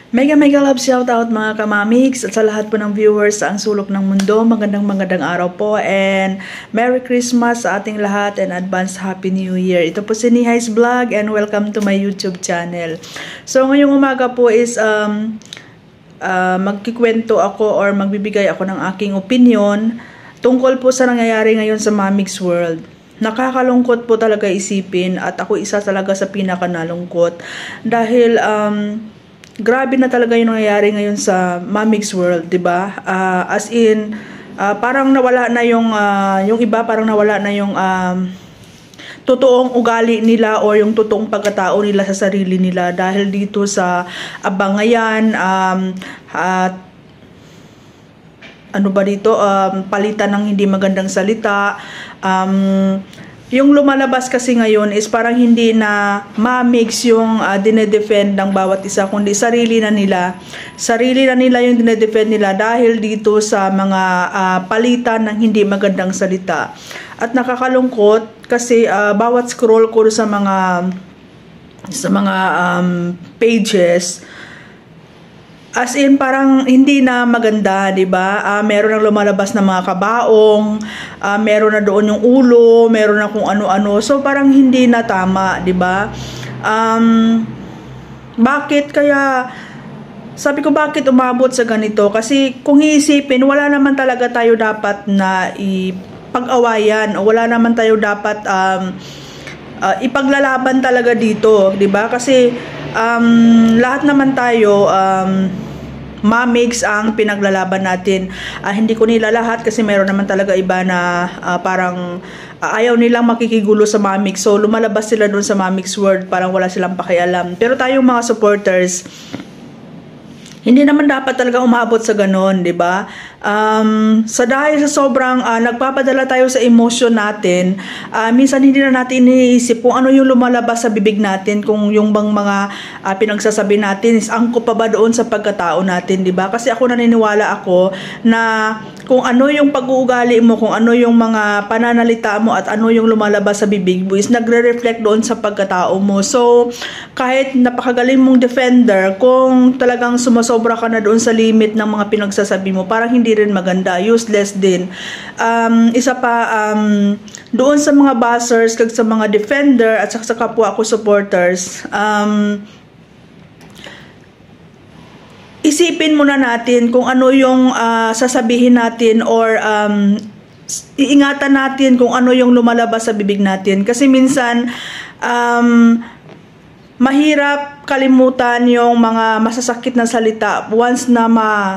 Mega mega love shoutout mga kamamix at sa lahat po ng viewers sa ang sulok ng mundo. Magandang araw po and Merry Christmas sa ating lahat and advance Happy New Year. Ito po si Nihay's Vlog and welcome to my YouTube channel. So ngayong umaga po is magkikwento ako or magbibigay ako ng aking opinion tungkol po sa nangyayari ngayon sa Mamix World. Nakakalungkot po talaga isipin at ako isa talaga sa pinakanalungkot dahil grabe na talaga yung nangyayari ngayon sa Mamix World, 'di ba? As in parang nawala na yung iba, parang nawala na yung totoong ugali nila o yung totoong pagkatao nila sa sarili nila dahil dito sa abangayan at ano ba dito, palitan ng hindi magandang salita. Yung lumalabas kasi ngayon is parang hindi na ma-mix yung dinedefend ng bawat isa, kundi sarili na nila yung dinedefend nila dahil dito sa mga palitan ng hindi magandang salita. At nakakalungkot kasi bawat scroll ko sa mga pages, as in parang hindi na maganda, 'di ba? Meron nang lumalabas na mga kabaong, meron na doon yung ulo, meron na kung ano-ano. So parang hindi na tama, 'di ba? Bakit kaya sabi ko bakit umabot sa ganito? Kasi kung iisipin, wala naman talaga tayo dapat na ipag-awayan o wala naman tayo dapat ipaglalaban talaga dito, 'di ba? Kasi lahat naman tayo Mamix ang pinaglalaban natin. Hindi ko nila lahat kasi meron naman talaga iba na parang ayaw nilang makikigulo sa Mamix. So lumalabas sila doon sa Mamix World, parang wala silang pakialam. Pero tayong mga supporters, hindi naman dapat talaga umabot sa ganon, 'di ba? Dahil sa sobrang nagpapadala tayo sa emotion natin, minsan hindi na natin iniisip kung ano yung lumalabas sa bibig natin, kung yung bang mga pinagsasabi natin is angkop pa ba doon sa pagkatao natin, 'di ba? Kasi ako naniniwala ako na kung ano yung pag-uugali mo, kung ano yung mga pananalita mo at ano yung lumalabas sa bibig mo is nagre-reflect doon sa pagkatao mo. So kahit napakagaling mong defender, kung talagang sumasobra ka na doon sa limit ng mga pinagsasabi mo, parang hindi rin maganda, useless din. Isa pa, doon sa mga buzzers, kag sa mga defender at sa kapwa ko supporters, isipin muna natin kung ano yung sasabihin natin or iingatan natin kung ano yung lumalabas sa bibig natin. Kasi minsan, mahirap kalimutan yung mga masasakit na salita once na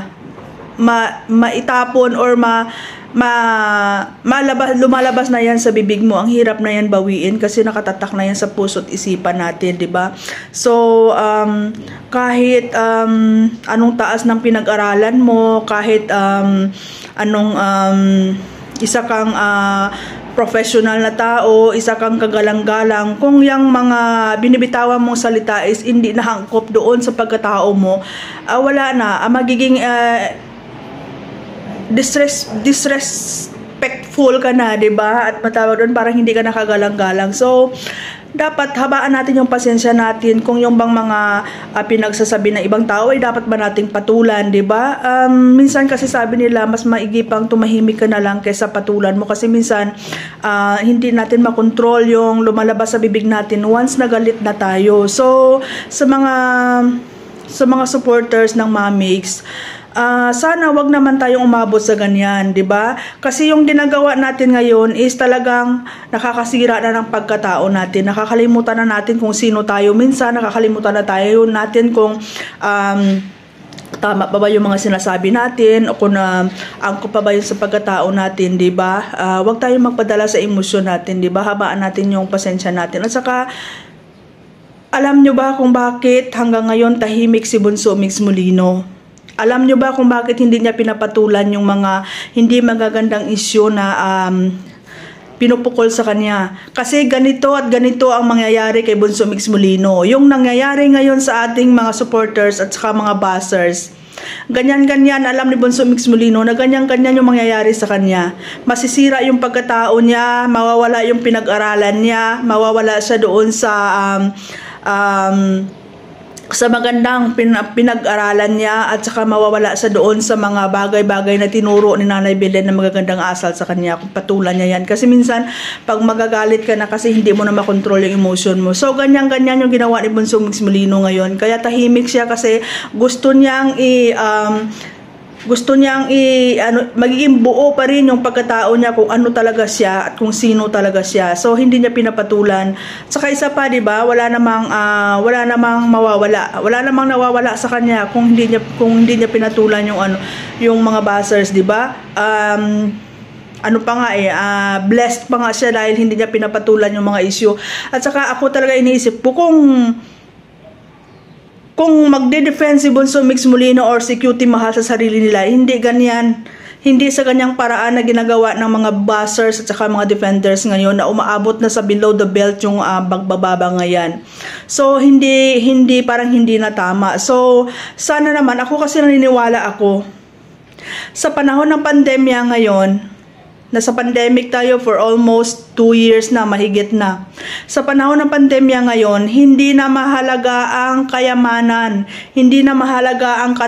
maitapon or lumalabas na yan sa bibig mo. Ang hirap na yan bawiin kasi nakatatak na yan sa puso't isipan natin, 'di ba? So kahit anong taas ng pinag-aralan mo, kahit isa kang professional na tao, isa kang kagalang-galang, kung yung mga binibitawan mong salita is hindi nahangkop doon sa pagkatao mo, wala na, magiging disrespectful ka na, 'di ba? At matawag doon parang hindi ka nakagalang-galang. So dapat habaan natin yung pasensya natin kung yung bang mga pinagsasabi ng ibang tao ay dapat ba nating patulan, 'di ba? Minsan kasi sabi nila mas maigi pang tumahimik ka na lang kaysa patulan mo kasi minsan hindi natin makontrol yung lumalabas sa bibig natin once nagalit na tayo. So sa mga supporters ng Mamix, sana wag naman tayong umabot sa ganyan, 'di ba? Kasi yung ginagawa natin ngayon is talagang nakakasira na ng pagkatao natin. Nakakalimutan na natin kung sino tayo. Minsan nakakalimutan na tayo natin kung tama pa ba yung mga sinasabi natin o kung angkop pa ba yung sa pagkatao natin, 'di ba? Wag tayong magpadala sa emosyon natin, 'di ba? Habaan natin yung pasensya natin. At saka alam nyo ba kung bakit hanggang ngayon tahimik si Bunso Mix Molino? Alam nyo ba kung bakit hindi niya pinapatulan yung mga hindi magagandang isyu na pinupukol sa kanya? Kasi ganito at ganito ang mangyayari kay Bunso Mix Molino. Yung nangyayari ngayon sa ating mga supporters at saka mga buzzers, ganyan-ganyan, alam ni Bunso Mix Molino na ganyan-ganyan yung mangyayari sa kanya. Masisira yung pagkatao niya, mawawala yung pinag-aralan niya, mawawala siya doon sa sa magandang pinag-aralan niya at saka mawawala sa doon sa mga bagay-bagay na tinuro ni Nanay Belen na magagandang asal sa kanya kung patulan niya yan. Kasi minsan, pag magagalit ka na kasi hindi mo na makontrol yung emotion mo. So, ganyan-ganyan yung ginawa ni Bunsong Mix Molino ngayon. Kaya tahimik siya kasi gusto niyang magiging buo pa rin yung pagkatao niya kung ano talaga siya at kung sino talaga siya. So hindi niya pinapatulan. Saka isa pa, 'di ba? Wala namang mawawala. Wala namang nawawala sa kanya kung hindi niya pinatulan yung mga buzzers, 'di ba? Blessed pa nga siya dahil hindi niya pinapatulan yung mga issue. At saka ako talaga iniisip ko kung magde-defend si Bunsong Mix Molino or si Cutie Mahal sa sarili nila, hindi ganyan. Hindi sa ganyang paraan na ginagawa ng mga buzzers at saka mga defenders ngayon na umaabot na sa below the belt yung bagbababa ngayon. So, parang hindi na tama. So, sana naman, ako kasi naniniwala ako, sa panahon ng pandemya ngayon, nasa pandemic tayo for almost 2 years na, mahigit na. Sa panahon ng pandemya ngayon, hindi na mahalaga ang kayamanan, hindi na mahalaga ang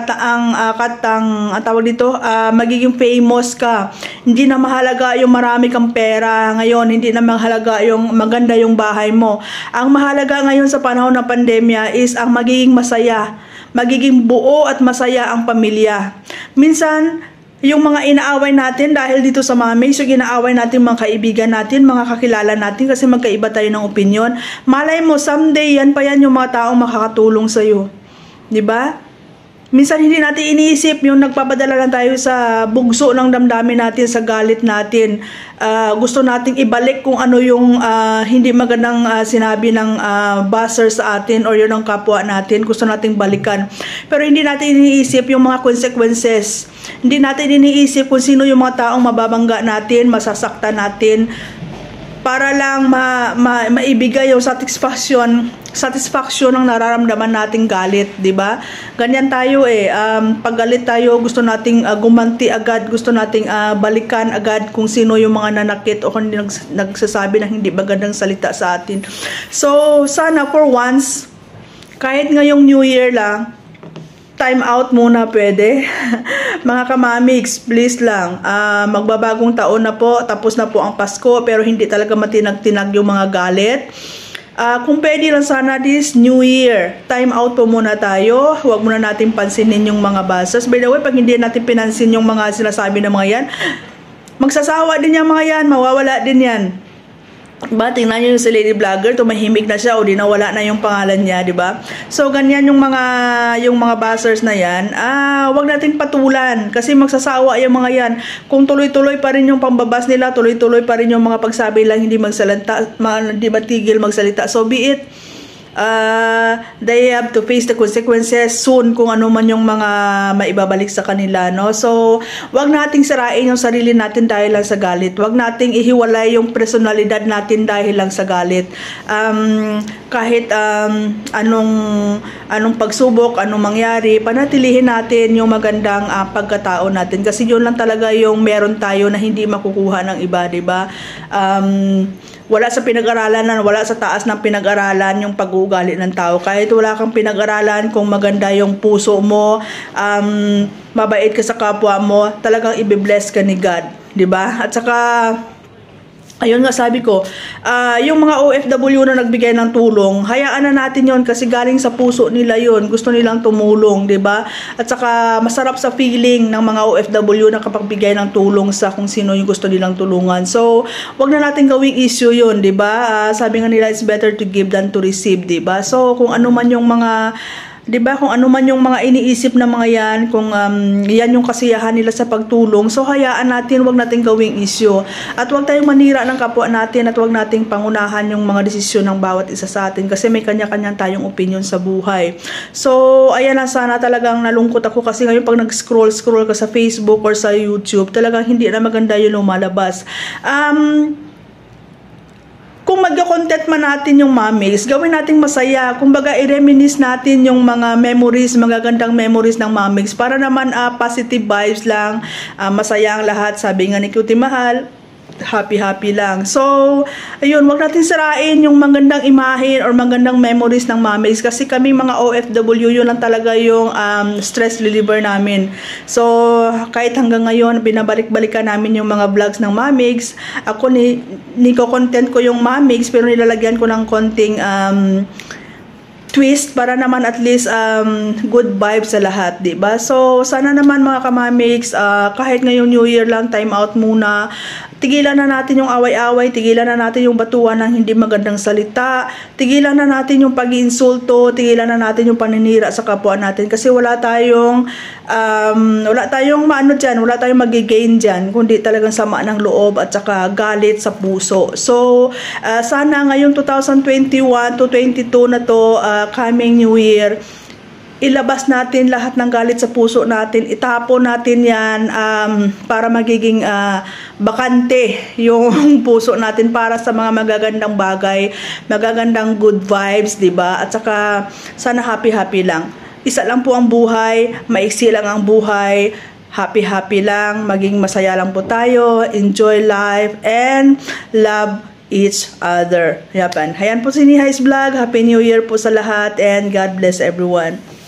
magiging famous ka, hindi na mahalaga yung marami kang pera ngayon, hindi na mahalaga yung maganda yung bahay mo. Ang mahalaga ngayon sa panahon ng pandemya is ang magiging masaya, magiging buo at masaya ang pamilya. Minsan, yung mga inaaway natin dahil dito sa Mamigs, yung inaaway natin mga kaibigan natin, mga kakilala natin kasi magkaiba tayo ng opinion. Malay mo, someday yan pa yan yung mga taong makakatulong sa'yo. Diba? Minsan hindi natin iniisip yung nagpapadala lang tayo sa bugso ng damdamin natin, sa galit natin. Gusto nating ibalik kung ano yung hindi magandang sinabi ng buzzer sa atin or yun ng kapwa natin. Gusto nating balikan. Pero hindi natin iniisip yung mga consequences. Hindi natin iniisip kung sino yung mga taong mababangga natin, masasaktan natin, para lang maibigay yung satisfaction ng nararamdaman nating galit, 'di ba? Ganyan tayo pag galit tayo, gusto nating gumanti agad, gusto nating balikan agad kung sino yung mga nanakit o kung nagsasabi ng hindi magandang salita sa atin. So, sana for once, kahit ngayong New Year lang, time out muna pwede. Mga kamamigs, please lang. Magbabagong taon na po, tapos na po ang Pasko, pero hindi talaga matinag-tinag yung mga galit. Kung pwede lang sana this New Year, time out po muna tayo. Huwag muna natin pansinin yung mga buzzers. By the way, pag hindi natin pinansin yung mga sinasabi ng mga yan, magsasawa din yung mga yan, mawawala din yan. Diba? Tingnan nyo yung si Lady Vlogger, tumahimik na siya o di nawala na yung pangalan niya, diba? So, ganyan yung mga buzzers na yan. Wag natin patulan kasi magsasawa yung mga yan. Kung tuloy-tuloy pa rin yung pambabas nila, tuloy-tuloy pa rin yung mga pagsabi lang, hindi magsalita, hindi matigil magsalita. So, be it. They have to face the consequences soon kung ano man yung mga maibabalik sa kanila, no? So, wag nating sirain yung sarili natin dahil lang sa galit. Wag nating ihiwalay yung personalidad natin dahil lang sa galit. Kahit anong pagsubok, anong mangyari, panatilihin natin yung magandang pagkatao natin kasi yun lang talaga yung meron tayo na hindi makukuha ng iba, diba? Wala sa pinag-aralan, wala sa taas ng pinag-aralan yung pag-uugali ng tao. Kahit wala kang pinag-aralan, kung maganda yung puso mo, mabait ka sa kapwa mo, talagang i-bless ka ni God, 'di ba? At saka ayun nga sabi ko, yung mga OFW na nagbigay ng tulong, hayaan na natin yon kasi galing sa puso nila yon, gusto nilang tumulong, 'di ba? At saka masarap sa feeling ng mga OFW na kapag bigay ng tulong sa kung sino yung gusto nilang tulungan. So, wag na natin gawing issue yon, 'di ba? Sabi nga nila, it's better to give than to receive, 'di ba? So, kung ano man yung mga kung ano man yung mga iniisip na mga yan, kung yan yung kasiyahan nila sa pagtulong, so hayaan natin, wag natin gawing issue. At wag tayong manira ng kapwa natin at wag nating pangunahan yung mga desisyon ng bawat isa sa atin kasi may kanya-kanyang tayong opinion sa buhay. So, ayan na, sana talagang nalungkot ako kasi ngayon pag nag-scroll ka sa Facebook or sa YouTube, talagang hindi na maganda yung lumalabas. Kung mag-content man natin yung Mamigs, gawin nating masaya. Kumbaga, i-reminisce natin yung mga memories, magagandang memories ng Mamigs para naman positive vibes lang, masaya ang lahat. Sabi nga ni Cutie Mahal, happy lang. So, ayun, wag natin sirain yung magandang imahe or magandang memories ng Mamigs kasi kami mga OFW, yun lang talaga yung stress reliever namin. So, kahit hanggang ngayon, binabalik-balikan namin yung mga vlogs ng Mamigs. Ako, niko-content ko yung Mamigs pero nilalagyan ko ng konting twist para naman at least good vibes sa lahat, 'di ba? So sana naman mga kamamigs, kahit ngayong New Year lang, time out muna. Tigilan na natin yung away-away, tigilan na natin yung batuan ng hindi magandang salita, tigilan na natin yung pag-iinsulto, tigilan na natin yung paninira sa kapwa natin kasi wala tayong maano diyan, wala tayong magigain diyan kundi talagang sama ng loob at saka galit sa puso. So sana ngayong 2021 to 22 na to, coming New Year, ilabas natin lahat ng galit sa puso natin, itapon natin yan para magiging bakante yung puso natin para sa mga magagandang bagay, magagandang good vibes, 'di ba? At saka sana happy lang. Isa lang po ang buhay, maiksi lang ang buhay, happy lang, maging masaya lang po tayo, enjoy life and love each other. Yapan. Hayan po si Nihay's Vlog. Happy New Year po sa lahat and God bless everyone.